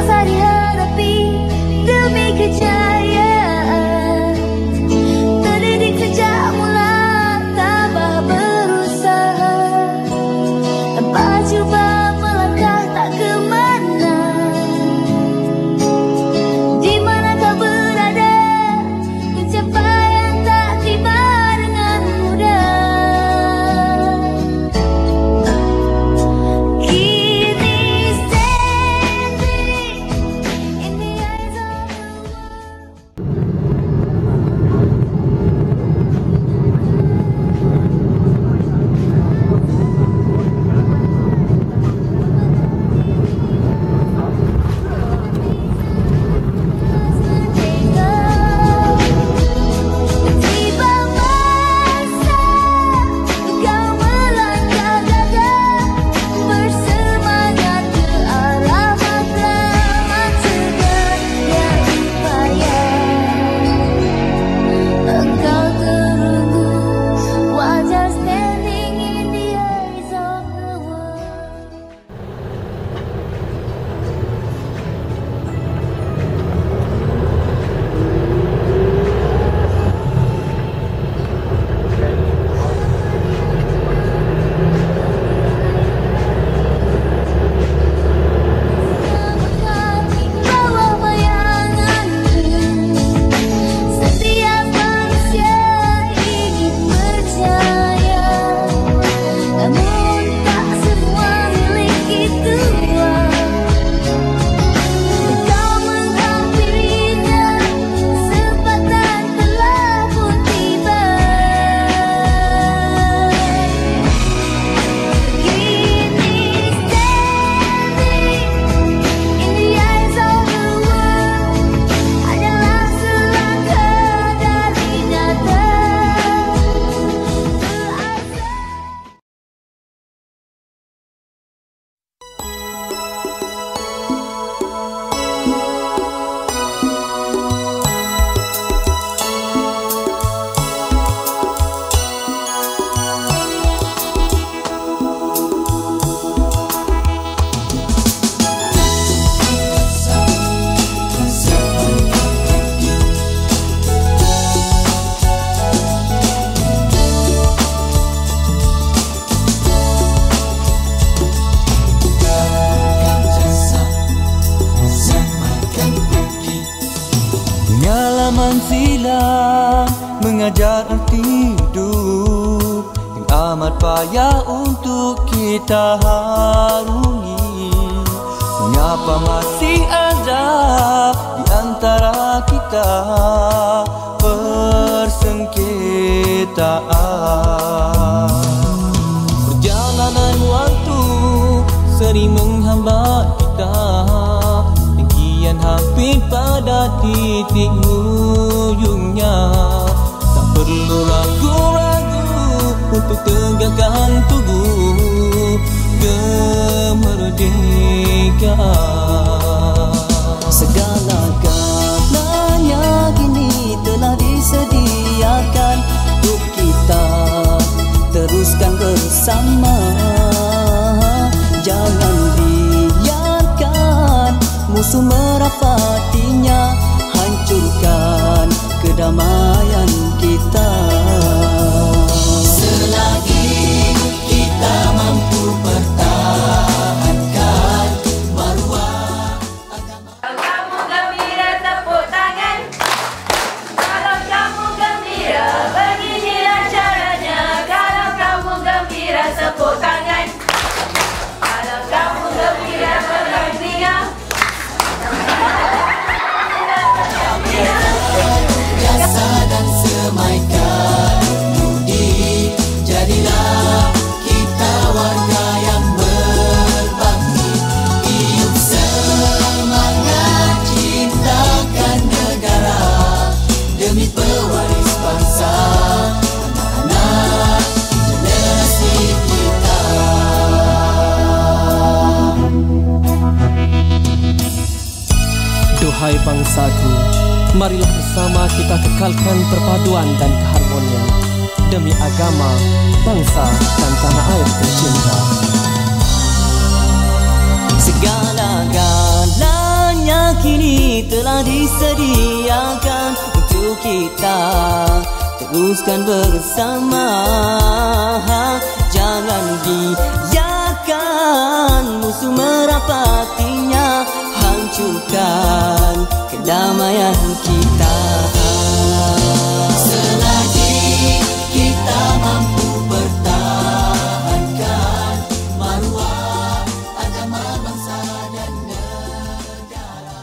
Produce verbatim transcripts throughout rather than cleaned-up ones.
terpaksa dihadapi demi kejayaan. Terdidik sejak mula tabah berusaha, tanpa cuba melangkah tak kemana. Di mana kau berada, pencapaian tak tiba dengan mudah. Kini standing in the eyes of the tiba masa kau melangkah gagah, bersemangat ke arah matlamat segar yang payah. Engkau terunggu, wajah standing in the eyes of the world. Di bawah bayanganku, setiap manusia ingin berjaya, namun tak semua memiliki tuan. Kau menghampirinya, kesempatan telah pun tiba. Kini standing in the eyes of the world adalah selangkah dari nyata ke asa. Pengalaman silam mengajar arti hidup yang amat payah untuk kita harungi. Mengapa masih ada di antara kita persengketaan? Perjalanan waktu sering menghambat kita, impian hampir pada titik ujungnya. Tak perlu ragu-ragu untuk tegakkan tubuh kemerdekaan. Segala-galanya kini telah disediakan untuk kita teruskan bersama. Jangan biarkan musuh merapatinya, hancurkan kedamaian kita. Selagi kita mampu pertahankan maruah agama. Kalau kamu gembira, tepuk tangan. Kalau kamu gembira, beginilah caranya. Kalau kamu gembira, tepuk tangan. Kalau kamu gembira, bergembira. Jasa dan Semaikan, Budi, jadilah kita warga yang berbakti. Hidup semangat cintakan negara demi pewaris bangsa, anak-anak generasi kita. Duhai bangsaku, marilah bersama kita kekalkan perpaduan dan keharmonian demi agama, bangsa dan tanah air tercinta. Segala-galanya telah disediakan untuk kita teruskan bersama. Jangan biarkan musuh merapatinya, hancurkan kedamaian kita. Selagi kita mampu pertahankan maruah agama bangsa dan negara.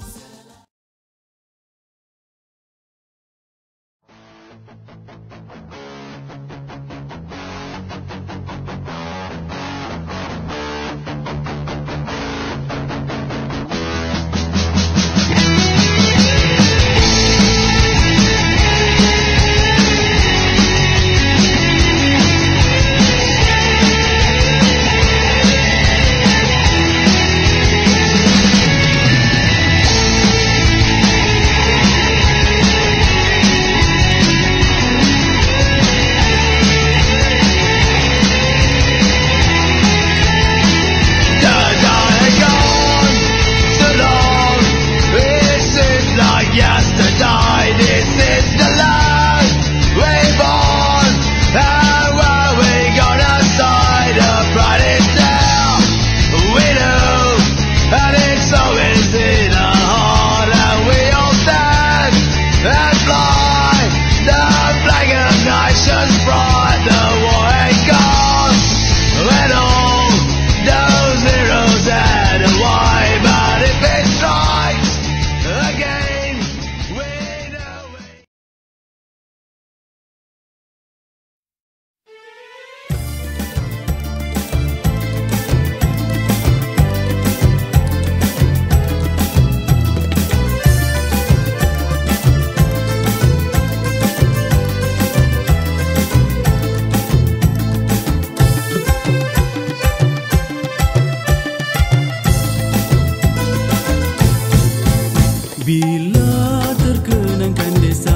Bila terkenangkan desa,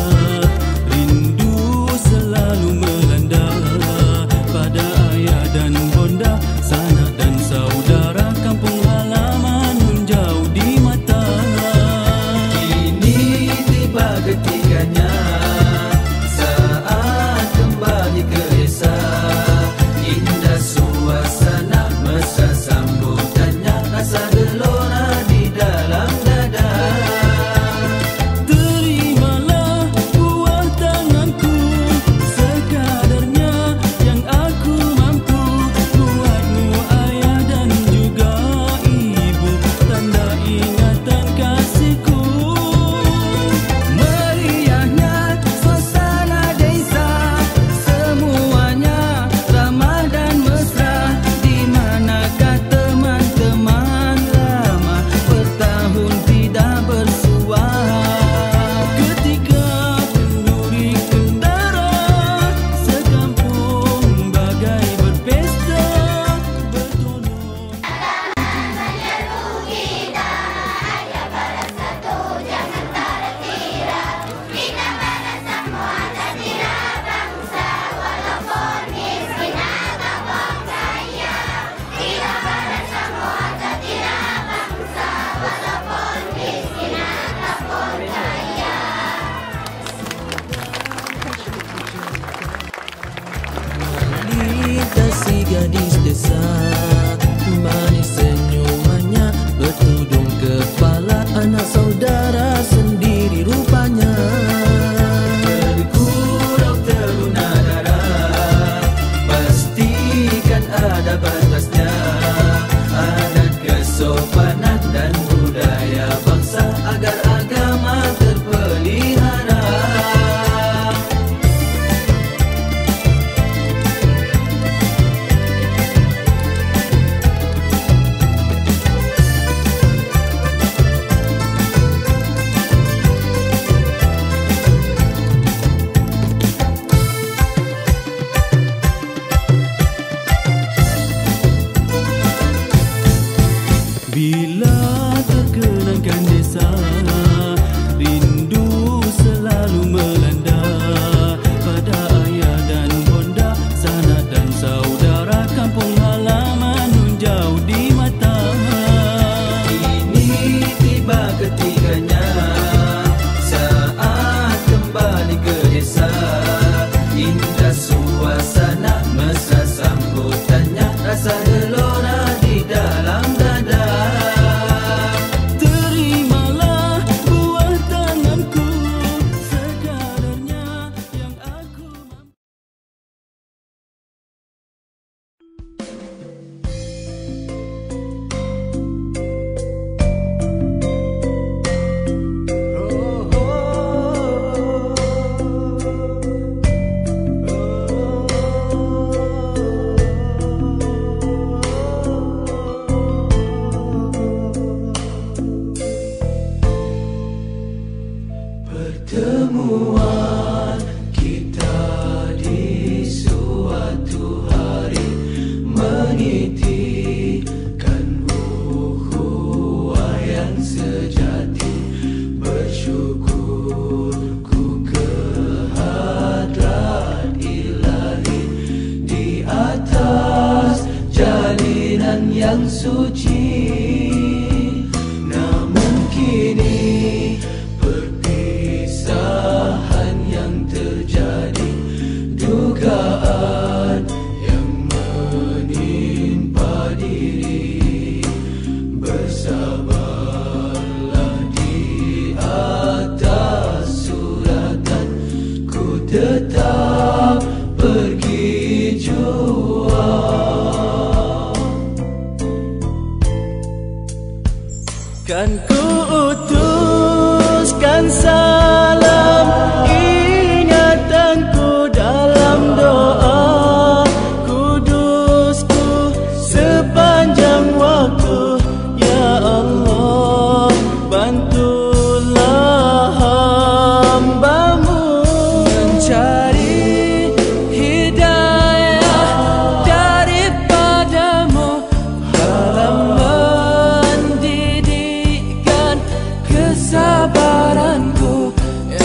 rindu selalu melanda pada ayah dan bonda, sanak dan saudara, kampung halaman menjauh di mata. Kini tiba ketikanya saat kembali ke desa. Indah suasana mesra sambutannya, rasa gelora di dalam dada. Terimalah buah tanganku, sekadarnya yang aku mampu. Buatmu ayah dan juga ibu, tanda ingatan kasihku. Meriahnya suasana desa, semuanya ramah dan mesra. Di manakah teman-teman lama bertahun tidak bersua? Ketika kenduri kendara, sekampung bagai berpesta, bertolong. Lintasi gadis desa, manis senyumannya, bertudung kepala, anak saudara sendiri rupanya. Bergurau teruna darah, pastikan ada batasnya. Adat kesopanan dan budaya bangsa, agar agama terpelihara. Bila terkenangkan sejati. Bersyukur ku kehadrat ilahi di atas jalinan yang suci. Namun kini perpisahan yang terjadi, dugaan yang menimpa diri. Bersabarlah di atas suratan, ku tetap pergi jua. Kan ku utuskan salam ingatanku dalam doa, kudusku sepanjang waktu. Ya Allah, bantulah hambamu mencari hidayah daripadamu, dalam mendidikan kesabaranku.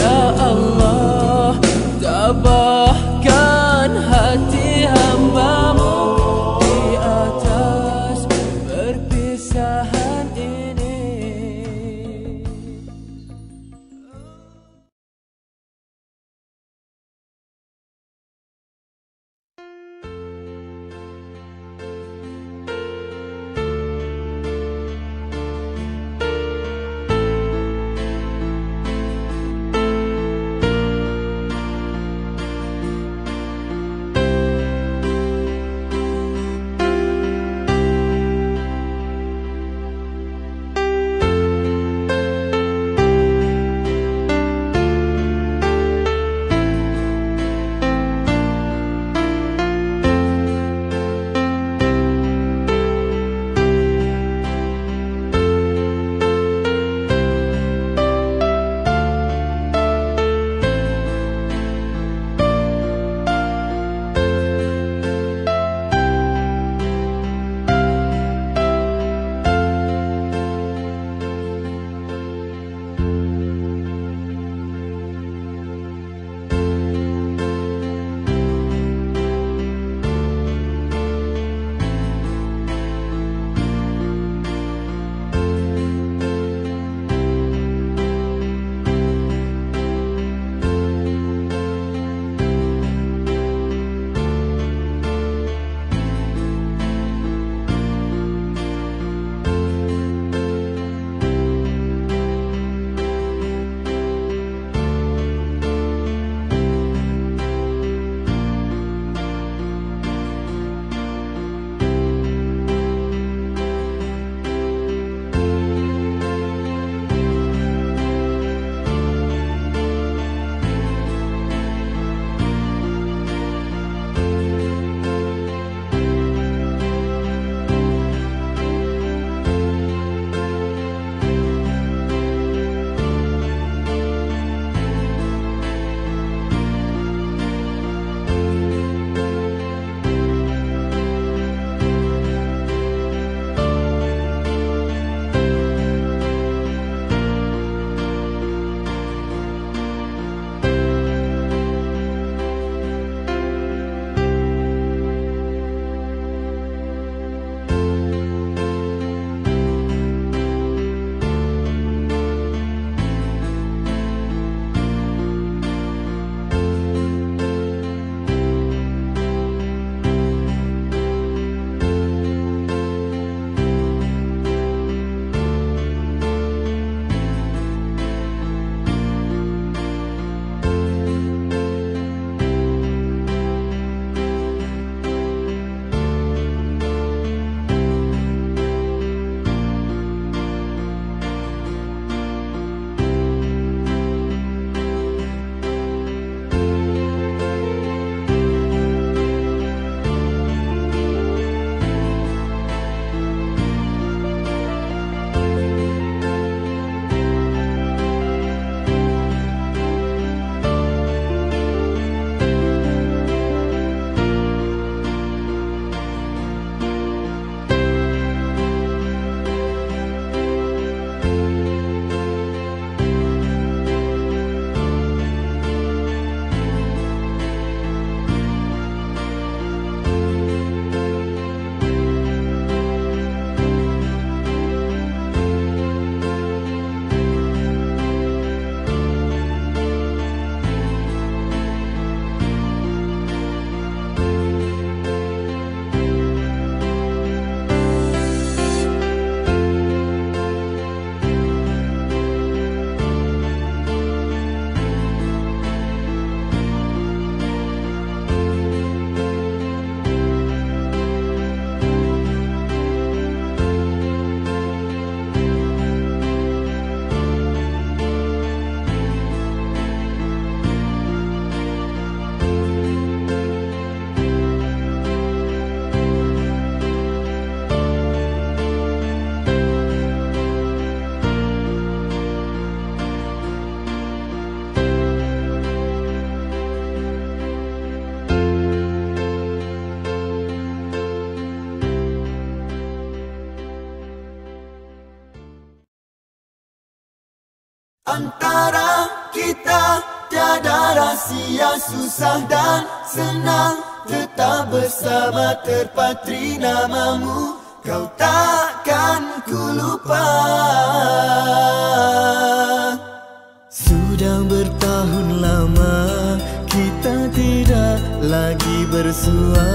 Antara kita tiada rahsia, susah dan senang, tetap bersama terpatri namamu, kau takkan ku lupa. Sudah bertahun lama kita tidak lagi bersua,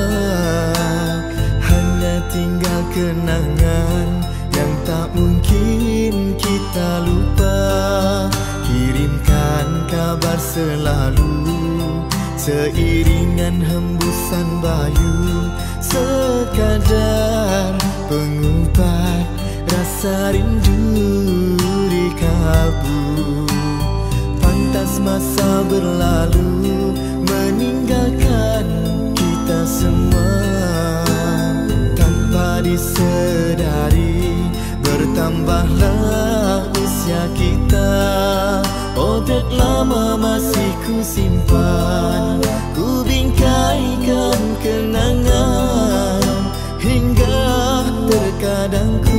hanya tinggal kenangan yang tak mungkin kita lupa. Kirimkan kabar selalu, seiringan hembusan bayu, sekadar pengubat rasa rindu di kalbu. Pantas masa berlalu meninggalkan kita semua, tanpa disedari bertambahlah usia kita. Potret lama masih ku simpan, ku bingkaikan kenangan, hingga terkadang ku